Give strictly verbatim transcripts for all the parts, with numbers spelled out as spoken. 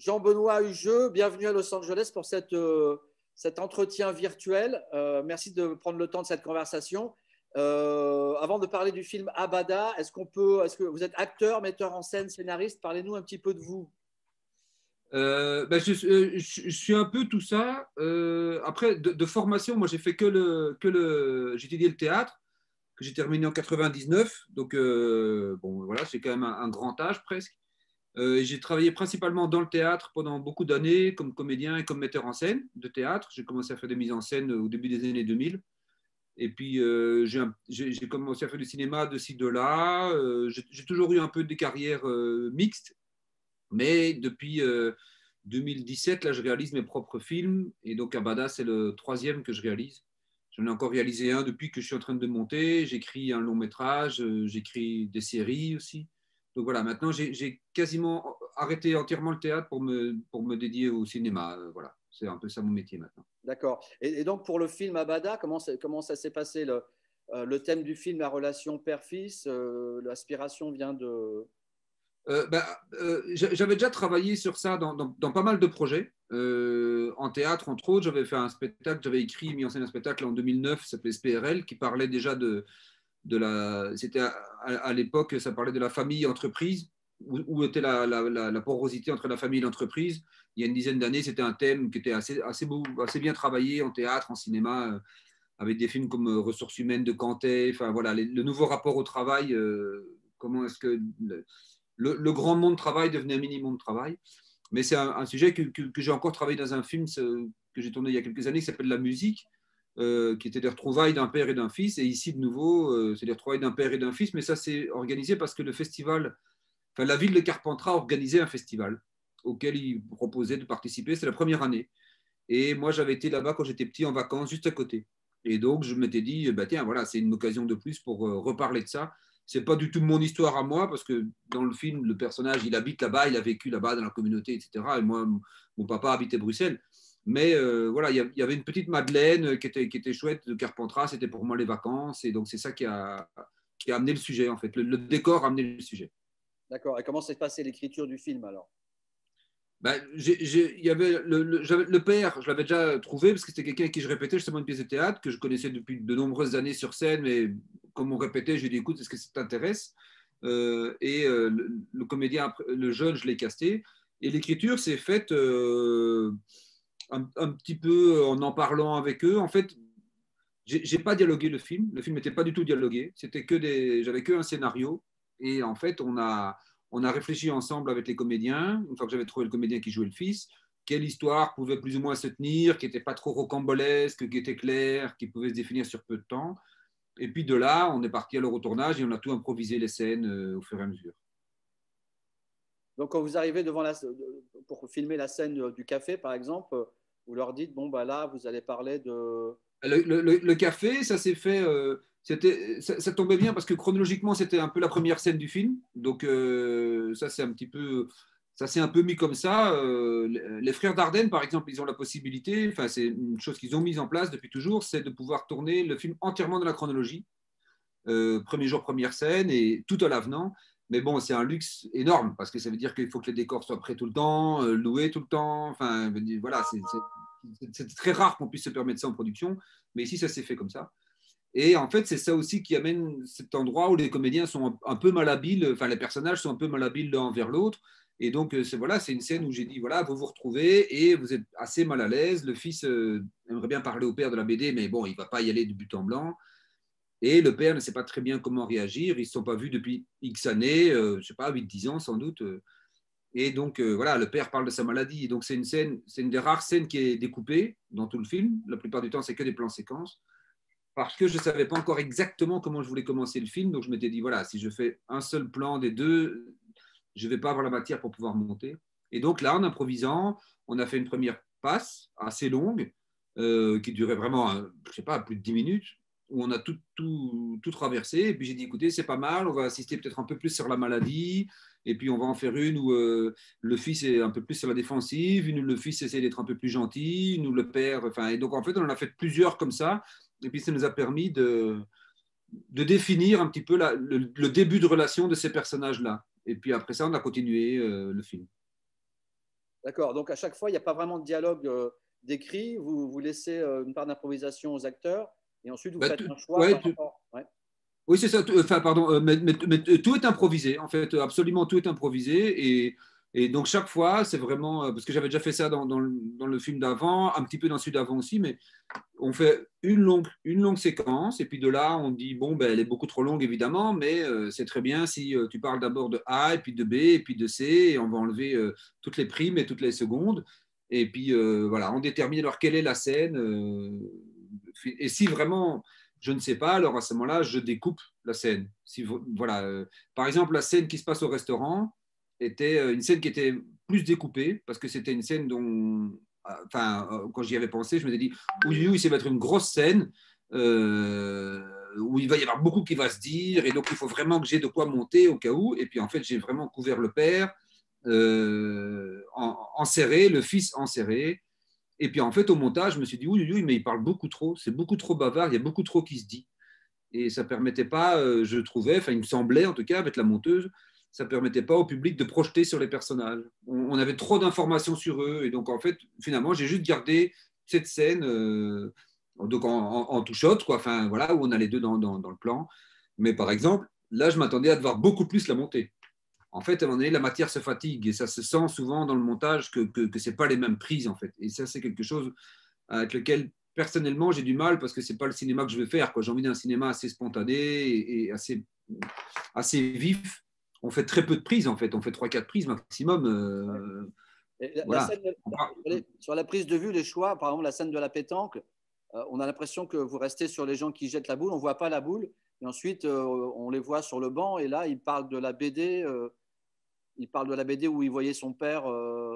Jean-Benoît Hugeux, bienvenue à Los Angeles pour cette, euh, cet entretien virtuel. Euh, merci de prendre le temps de cette conversation. Euh, avant de parler du film Abada, est-ce qu'on peut, est-ce que vous êtes acteur, metteur en scène, scénariste? Parlez-nous un petit peu de vous. Euh, ben, je, euh, je- je suis un peu tout ça. Euh, après, de, de formation, moi, j'ai fait que le, que le, j'ai étudié le théâtre, que j'ai terminé en quatre-vingt-dix-neuf. Donc, euh, bon, voilà, c'est quand même un, un grand âge presque. Euh, et j'ai travaillé principalement dans le théâtre pendant beaucoup d'années, comme comédien et comme metteur en scène de théâtre. J'ai commencé à faire des mises en scène au début des années deux mille. Et puis, euh, j'ai, un- j'ai- j'ai commencé à faire du cinéma de ci, de là. Euh, j'ai, j'ai toujours eu un peu des carrières euh, mixtes. Mais depuis euh, deux mille dix-sept, là, je réalise mes propres films. Et donc, Abada, c'est le troisième que je réalise. J'en ai encore réalisé un depuis que je suis en train de monter. J'écris un long métrage, euh, j'écris des séries aussi. Donc voilà, maintenant, j'ai j'ai quasiment arrêté entièrement le théâtre pour me, pour me dédier au cinéma. Euh, voilà, c'est un peu ça mon métier maintenant. D'accord. Et, et donc, pour le film Abada, comment, ça- comment ça s'est passé le, euh, le thème du film, la relation père-fils, euh, l'aspiration vient de… Euh, ben, euh, j'avais déjà travaillé sur ça dans, dans- dans pas mal de projets. Euh, en théâtre, entre autres, j'avais fait un spectacle, j'avais écrit, mis en scène un spectacle en deux mille neuf, ça s'appelait S P R L, qui parlait déjà de, de la. C'était à, à- à l'époque, ça parlait de la famille-entreprise, où, où était la, la- la- la porosité entre la famille et l'entreprise. Il y a une dizaine d'années, c'était un thème qui était assez, assez, beau, assez bien travaillé en théâtre, en cinéma, euh, avec des films comme euh, Ressources humaines de Cantet, enfin voilà, les- le nouveau rapport au travail, euh, comment est-ce que le, le, le grand monde travail devenait un mini-monde travail. Mais c'est un, un sujet que, que, que j'ai encore travaillé dans un film que j'ai tourné il y a quelques années qui s'appelle La musique, euh, qui était des retrouvailles d'un père et d'un fils. Et ici, de nouveau, euh, c'est des retrouvailles d'un père et d'un fils, mais ça, c'est organisé parce que le festival, enfin, la ville de Carpentras a organisé un festival auquel il proposait de participer. C'est la première année. Et moi, j'avais été là-bas quand j'étais petit en vacances, juste à côté. Et donc, je m'étais dit, bah, tiens, voilà, c'est une occasion de plus pour euh, reparler de ça. C'est pas du tout mon histoire à moi, parce que dans le film, le personnage, il habite là-bas, il a vécu là-bas dans la communauté, et cetera. Et moi, mon papa habitait Bruxelles. Mais euh, voilà, il y avait une petite Madeleine qui était, qui était chouette de Carpentras, c'était pour moi les vacances. Et donc, c'est ça qui a, qui a amené le sujet, en fait. Le, le décor a amené le sujet. D'accord. Et comment s'est passée l'écriture du film alors? Ben, j'ai- j'ai- il y avait le, le, j'avais- le père, je l'avais déjà trouvé parce que c'était quelqu'un à qui je répétais justement une pièce de théâtre que je connaissais depuis de nombreuses années sur scène, mais comme on répétait, j'ai dit écoute, est-ce que ça t'intéresse? Euh, Et euh, le, le comédien, le jeune, je l'ai casté. Et l'écriture s'est faite euh, un, un petit peu en en parlant avec eux. En fait, j'ai j'ai pas dialogué le film. Le film n'était pas du tout dialogué. C'était que des, j'avais que un scénario. Et en fait, on a, on a réfléchi ensemble avec les comédiens. Une fois que j'avais trouvé le comédien qui jouait le fils, quelle histoire pouvait plus ou moins se tenir, qui n'était pas trop rocambolesque, qui était claire, qui pouvait se définir sur peu de temps. Et puis de là, on est parti à leur retournage et on a tout improvisé les scènes euh, au fur et à mesure. Donc, quand vous arrivez devant la, pour filmer la scène du café, par exemple, vous leur dites, bon, bah là, vous allez parler de… Le, le- le- le café, ça s'est fait. Euh, c'était, ça, ça tombait bien parce que chronologiquement, c'était un peu la première scène du film. Donc, euh, ça, c'est un petit peu. Ça s'est un peu mis comme ça. Euh, les les frères Dardenne, par exemple, ils ont la possibilité, enfin, c'est une chose qu'ils ont mise en place depuis toujours, c'est de pouvoir tourner le film entièrement dans la chronologie. Euh, premier jour, première scène, et tout à l'avenant. Mais bon, c'est un luxe énorme parce que ça veut dire qu'il faut que les décors soient prêts tout le temps, euh, loués tout le temps. Enfin, voilà, c'est c'est- c'est très rare qu'on puisse se permettre ça en production, mais ici, ça s'est fait comme ça. Et en fait, c'est ça aussi qui amène cet endroit où les comédiens sont un, un peu malhabiles, enfin, les personnages sont un peu malhabiles l'un envers l'autre. Et donc, euh, c'est voilà, c'est une scène où j'ai dit, voilà, vous vous retrouvez et vous êtes assez mal à l'aise. Le fils euh, aimerait bien parler au père de la B D, mais bon, il ne va pas y aller de but en blanc. Et le père ne sait pas très bien comment réagir. Ils ne se sont pas vus depuis X années, euh, je ne sais pas, huit dix ans sans doute. euh. Et donc, euh, voilà, le père parle de sa maladie. Et donc, c'est une scène, c'est une des rares scènes qui est découpée dans tout le film. La plupart du temps, c'est que des plans séquences. Parce que je ne savais pas encore exactement comment je voulais commencer le film. Donc, je m'étais dit, voilà, si je fais un seul plan des deux, je ne vais pas avoir la matière pour pouvoir monter. Et donc, là, en improvisant, on a fait une première passe assez longue, euh, qui durait vraiment, euh, je ne sais pas, plus de dix minutes, où on a tout, tout, tout traversé. Et puis, j'ai dit, écoutez, c'est pas mal, on va insister peut-être un peu plus sur la maladie. Et puis, on va en faire une où euh, le fils est un peu plus sur la défensive, une où le fils essaie d'être un peu plus gentil, une où le père. Enfin, et donc, en fait, on en a fait plusieurs comme ça. Et puis, ça nous a permis de, de définir un petit peu la, le, le, début de relation de ces personnages-là. Et puis après ça, on a continué euh, le film. D'accord. Donc, à chaque fois, il n'y a pas vraiment de dialogue euh, décrit. Vous, vous laissez euh, une part d'improvisation aux acteurs et ensuite, vous Bah, faites tu- un choix ouais, par tu- rapport. Ouais. oui, c'est ça. Tout- Enfin, pardon, euh, mais, mais- mais tout est improvisé. En fait, absolument tout est improvisé. Et, et donc, chaque fois, c'est vraiment. euh, Parce que j'avais déjà fait ça dans, dans le, dans le film d'avant, un petit peu dans celui d'avant aussi, mais on fait une longue, une longue séquence. Et puis de là, on dit bon, ben, elle est beaucoup trop longue, évidemment, mais euh, c'est très bien si euh, tu parles d'abord de A, et puis de B, et puis de C, et on va enlever euh, toutes les primes et toutes les secondes. Et puis, euh, voilà, on détermine alors quelle est la scène. euh, et si vraiment je ne sais pas, alors à ce moment-là, je découpe la scène. Si, voilà, euh, par exemple, la scène qui se passe au restaurant était euh, une scène qui était plus découpée parce que c'était une scène dont, enfin, euh, quand j'y avais pensé, je me suis dit, oui, oui, ça va être une grosse scène euh, où il va y avoir beaucoup qui va se dire et donc il faut vraiment que j'ai de quoi monter au cas où. Et puis en fait, j'ai vraiment couvert le père, euh, en, enserré, le fils enserré. Et puis en fait, au montage, je me suis dit, oui, oui, mais il parle beaucoup trop, c'est beaucoup trop bavard, il y a beaucoup trop qui se dit. Et ça ne permettait pas, euh, je trouvais, enfin il me semblait en tout cas avec la monteuse, ça ne permettait pas au public de projeter sur les personnages. On, on avait trop d'informations sur eux. Et donc en fait, finalement, j'ai juste gardé cette scène euh, donc en, en, en two-shot, quoi, enfin, voilà, où on a les deux dans, dans, dans le plan. Mais par exemple, là, je m'attendais à devoir beaucoup plus la monter. En fait, à un moment donné, la matière se fatigue et ça se sent souvent dans le montage que, que, que ce n'est pas les mêmes prises, en fait. Et ça, c'est quelque chose avec lequel, personnellement, j'ai du mal parce que ce n'est pas le cinéma que je veux faire, quoi. J'ai envie d'un cinéma assez spontané et, et assez, assez vif. On fait très peu de prises, en fait. On fait trois quatre prises maximum. Ouais. Euh, Et la, la voilà. scène, la- les- sur la prise de vue, les choix, par exemple, la scène de la pétanque, euh, on a l'impression que vous restez sur les gens qui jettent la boule, on ne voit pas la boule. Et ensuite, euh, on les voit sur le banc. Et là, ils parlent de la B D. Euh, il parle de la B D où il voyait son père euh,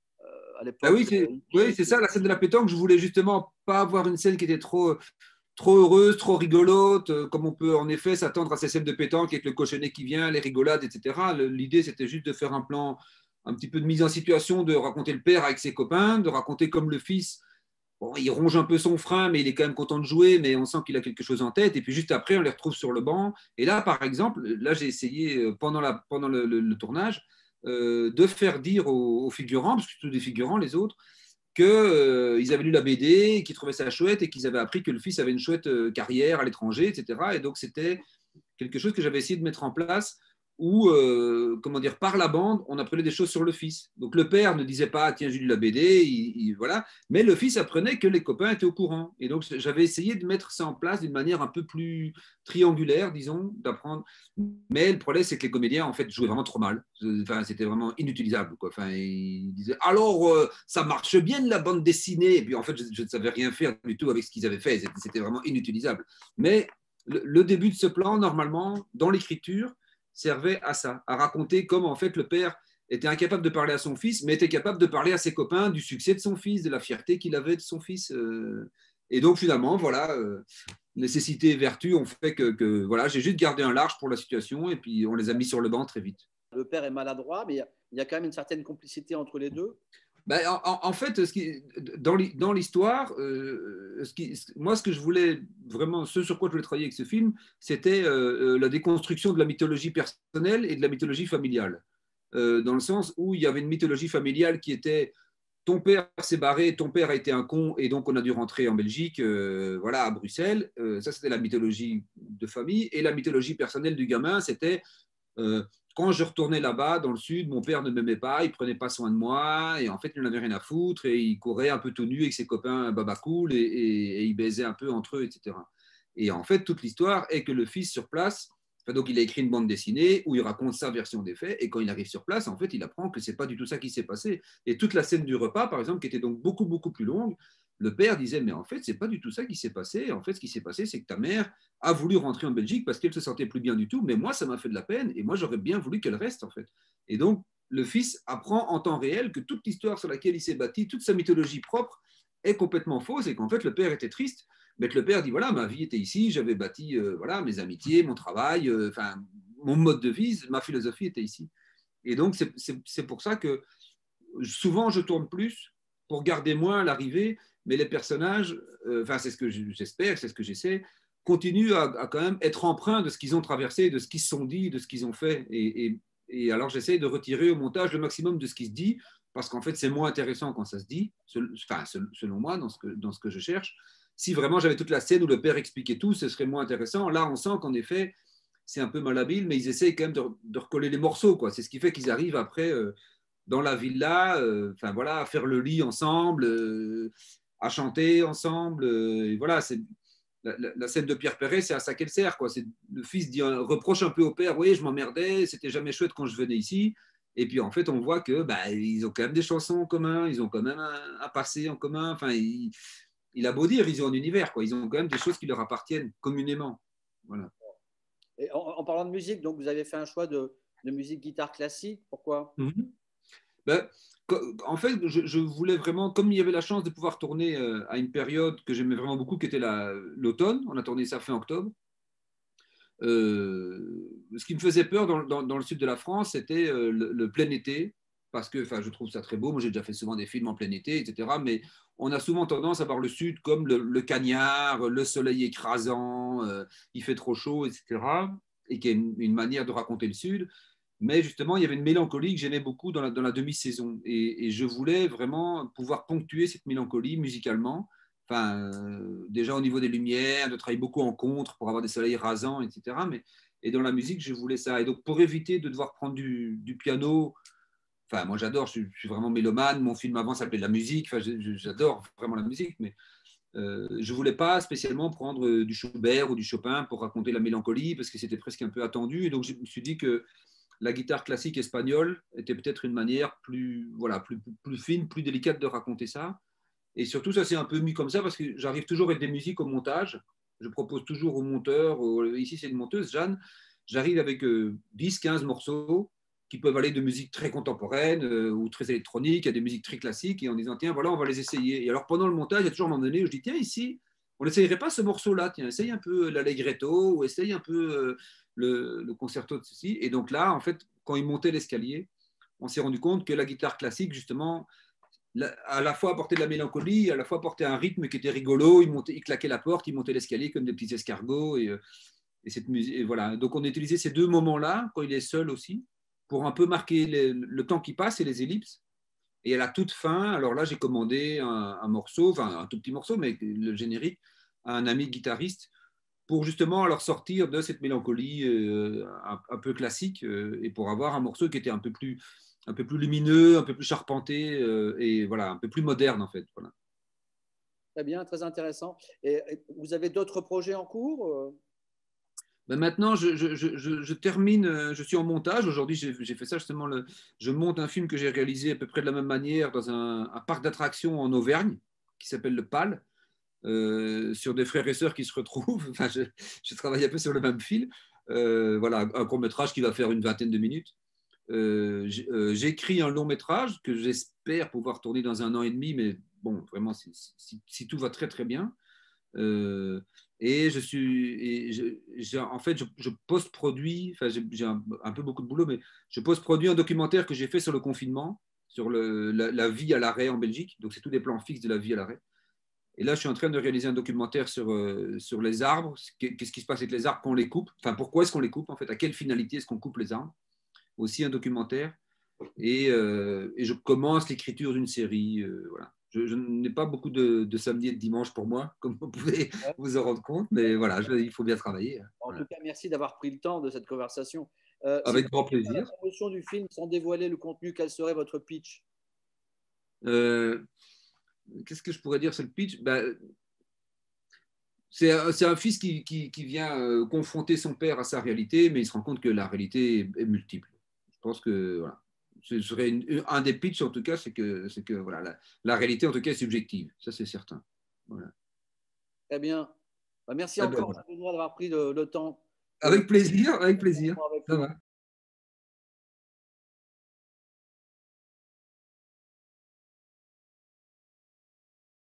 à Ben l'époque oui, c'est euh, oui, hippie. c'est ça, la scène de la pétanque. Je voulais justement pas avoir une scène qui était trop, trop heureuse, trop rigolote, euh, comme on peut en effet s'attendre à ces scènes de pétanque avec le cochonnet qui vient, les rigolades, et cetera. Le- L'idée, c'était juste de faire un plan, un petit peu de mise en situation, de raconter le père avec ses copains, de raconter comme le fils. Bon, il ronge un peu son frein, mais il est quand même content de jouer, mais on sent qu'il a quelque chose en tête. Et puis juste après, on les retrouve sur le banc. Et là, par exemple, là, j'ai essayé euh, pendant, la, pendant le, le- le tournage euh, de faire dire aux, aux figurants, parce que c'est tous des figurants, les autres, qu'ils euh, avaient lu la B D, qu'ils trouvaient ça chouette et qu'ils avaient appris que le fils avait une chouette euh, carrière à l'étranger, et cetera. Et donc, c'était quelque chose que j'avais essayé de mettre en place où, euh, comment dire, par la bande, on apprenait des choses sur le fils. Donc le père ne disait pas, tiens, j'ai lu la B D, il, il, voilà, mais le fils apprenait que les copains étaient au courant. Et donc j'avais essayé de mettre ça en place d'une manière un peu plus triangulaire, disons, d'apprendre. Mais le problème, c'est que les comédiens, en fait, jouaient vraiment trop mal. Enfin, c'était vraiment inutilisable, quoi. Enfin, ils disaient, alors, euh, ça marche bien de la bande dessinée. Et puis, en fait, je, je ne savais rien faire du tout avec ce qu'ils avaient fait. C'était vraiment inutilisable. Mais le, le début de ce plan, normalement, dans l'écriture, servait à ça, à raconter comment en fait le père était incapable de parler à son fils, mais était capable de parler à ses copains du succès de son fils, de la fierté qu'il avait de son fils. Euh, et donc finalement, voilà, euh, nécessité et vertu ont fait que, que voilà, j'ai juste gardé un large pour la situation et puis on les a mis sur le banc très vite. Le père est maladroit, mais il y, a, il y a quand même une certaine complicité entre les deux. Ben, en, en, fait, ce qui, dans l'histoire, euh, ce qui, moi, ce que je voulais vraiment, ce sur quoi je voulais travailler avec ce film, c'était euh, la déconstruction de la mythologie personnelle et de la mythologie familiale. Euh, dans le sens où il y avait une mythologie familiale qui était ton père s'est barré, ton père a été un con et donc on a dû rentrer en Belgique, euh, voilà, à Bruxelles. Euh, ça, c'était la mythologie de famille. Et la mythologie personnelle du gamin, c'était euh, quand je retournais là-bas, dans le sud, mon père ne m'aimait pas, il prenait pas soin de moi, et en fait, il n'en avait rien à foutre, et il courait un peu tout nu avec ses copains baba cool, et, et, et il baisait un peu entre eux, et cetera. Et en fait, toute l'histoire est que le fils sur place, enfin, donc il a écrit une bande dessinée où il raconte sa version des faits, et quand il arrive sur place, en fait, il apprend que c'est pas du tout ça qui s'est passé. Et toute la scène du repas, par exemple, qui était donc beaucoup, beaucoup plus longue, le père disait, mais en fait, c'est pas du tout ça qui s'est passé. En fait, ce qui s'est passé, c'est que ta mère a voulu rentrer en Belgique parce qu'elle se sentait plus bien du tout, mais moi, ça m'a fait de la peine et moi, j'aurais bien voulu qu'elle reste, en fait. Et donc, le fils apprend en temps réel que toute l'histoire sur laquelle il s'est bâti, toute sa mythologie propre, est complètement fausse et qu'en fait, le père était triste, mais que le père dit, voilà, ma vie était ici, j'avais bâti euh, voilà, mes amitiés, mon travail, enfin, euh, mon mode de vie, ma philosophie était ici. Et donc, c'est pour ça que souvent, je tourne plus pour garder moins l'arrivée, mais les personnages, euh, enfin, c'est ce que j'espère, c'est ce que j'essaie, continuent à, à, quand même être empreints de ce qu'ils ont traversé, de ce qu'ils se sont dit, de ce qu'ils ont fait. Et, et, et alors j'essaye de retirer au montage le maximum de ce qui se dit, parce qu'en fait c'est moins intéressant quand ça se dit, enfin, selon moi, dans ce que, dans ce que je cherche. Si vraiment j'avais toute la scène où le père expliquait tout, ce serait moins intéressant. Là, on sent qu'en effet, c'est un peu malhabile, mais ils essayent quand même de, de recoller les morceaux, quoi. C'est ce qui fait qu'ils arrivent après euh, dans la villa, euh, enfin voilà, à faire le lit ensemble, euh, à chanter ensemble. Euh, et voilà, c'est la, la, la, scène de Pierre Perret, c'est à ça qu'elle sert, quoi. C'est, le fils dit, reproche un peu au père, oui, je m'emmerdais, c'était jamais chouette quand je venais ici. Et puis en fait, on voit que bah, ils ont quand même des chansons en commun, ils ont quand même un, un passé en commun. Enfin, ils, il a beau dire, ils ont un univers, quoi. Ils ont quand même des choses qui leur appartiennent communément. Voilà. Et en, en parlant de musique, donc vous avez fait un choix de, de musique guitare classique. Pourquoi? Mm-hmm. Ben, en fait, je, je, voulais vraiment, comme il y avait la chance de pouvoir tourner euh, à une période que j'aimais vraiment beaucoup, qui était la, l'automne, on a tourné ça fin octobre. Euh, ce qui me faisait peur dans, dans, dans le sud de la France, c'était euh, le, le plein été, parce que je trouve ça très beau. Moi, j'ai déjà fait souvent des films en plein été, et cetera. Mais on a souvent tendance à voir le sud comme le, le cagnard, le soleil écrasant, euh, il fait trop chaud, et cetera. Et qui est une, une manière de raconter le sud. Mais justement, il y avait une mélancolie que j'aimais beaucoup dans la, dans la demi-saison. Et, et je voulais vraiment pouvoir ponctuer cette mélancolie musicalement. Enfin, euh, déjà au niveau des lumières, de travailler beaucoup en contre pour avoir des soleils rasants, et cetera. Mais, et dans la musique, je voulais ça. Et donc, pour éviter de devoir prendre du, du piano, enfin, moi j'adore, je, je suis vraiment mélomane. Mon film avant s'appelait La musique. Enfin, je, j'adore vraiment la musique, mais euh, je ne voulais pas spécialement prendre du Schubert ou du Chopin pour raconter la mélancolie, parce que c'était presque un peu attendu. Et donc, je me suis dit que la guitare classique espagnole était peut-être une manière plus, voilà, plus, plus fine, plus délicate de raconter ça. Et surtout, ça s'est un peu mis comme ça parce que j'arrive toujours avec des musiques au montage. Je propose toujours au monteur, ici c'est une monteuse, Jeanne, j'arrive avec dix quinze morceaux qui peuvent aller de musique très contemporaine euh, ou très électronique à des musiques très classiques et en disant, tiens, voilà, on va les essayer. Et alors pendant le montage, il y a toujours un moment donné où je dis, tiens, ici, on n'essayerait pas ce morceau-là, tiens, essaye un peu l'allegretto ou essaye un peu euh, le, le concerto de ceci. Et donc là, en fait, quand il montait l'escalier, on s'est rendu compte que la guitare classique, justement, à la fois apporter de la mélancolie, à la fois apporter un rythme qui était rigolo. Il, montait, il claquait la porte, il montait l'escalier comme des petits escargots. Et, et, cette musique, et voilà. Donc on a utilisé ces deux moments-là, quand il est seul aussi, pour un peu marquer les, le temps qui passe et les ellipses. Et à la toute fin, alors là, j'ai commandé un, un morceau, enfin un tout petit morceau, mais le générique, à un ami guitariste, pour justement alors sortir de cette mélancolie euh, un, un peu classique euh, et pour avoir un morceau qui était un peu plus un peu plus lumineux, un peu plus charpenté euh, et voilà, un peu plus moderne en fait. Voilà. Très bien, très intéressant. Et vous avez d'autres projets en cours? Ben maintenant, je, je, je, je termine, je suis en montage. Aujourd'hui, j'ai, j'ai fait ça justement. Le, je monte un film que j'ai réalisé à peu près de la même manière dans un, un parc d'attractions en Auvergne qui s'appelle le P A L, euh, sur des frères et sœurs qui se retrouvent. Enfin, je, je travaille un peu sur le même fil. Euh, voilà, un court métrage qui va faire une vingtaine de minutes. Euh, j'écris un long métrage que j'espère pouvoir tourner dans un an et demi, mais bon, vraiment, si, si, si tout va très très bien. Euh, et je suis, et je, je, en fait, je, je post-produis, enfin, j'ai, j'ai un, un peu beaucoup de boulot, mais je post-produis un documentaire que j'ai fait sur le confinement, sur le, la, la vie à l'arrêt en Belgique. Donc, c'est tous des plans fixes de la vie à l'arrêt. Et là, je suis en train de réaliser un documentaire sur, euh, sur les arbres. Qu'est-ce qui se passe avec les arbres quand on les coupe? Enfin, pourquoi est-ce qu'on les coupe en fait? À quelle finalité est-ce qu'on coupe les arbres? Aussi un documentaire. Et, euh, et je commence l'écriture d'une série. Euh, voilà. Je, je n'ai pas beaucoup de, de samedi et de dimanche pour moi, comme vous pouvez Ouais. vous en rendre compte, mais voilà, je, il faut bien travailler. En Voilà. tout cas, merci d'avoir pris le temps de cette conversation. Euh, si Avec grand vous faites la plaisir. promotion du film sans dévoiler le contenu, quel serait votre pitch? Euh, Qu'est-ce que je pourrais dire sur le pitch? Ben, c'est, c'est un fils qui, qui, qui vient euh, confronter son père à sa réalité, mais il se rend compte que la réalité est, est multiple. Je pense que voilà. Ce serait une, un des pitchs, en tout cas, c'est que, c'est que voilà, la, la réalité, en tout cas, est subjective. Ça, c'est certain. Voilà. Très bien. Bah, merci Eh ben, encore, voilà. Benoît, d'avoir pris le, le temps de Avec plaisir, avec plaisir. avec Ça nous. va.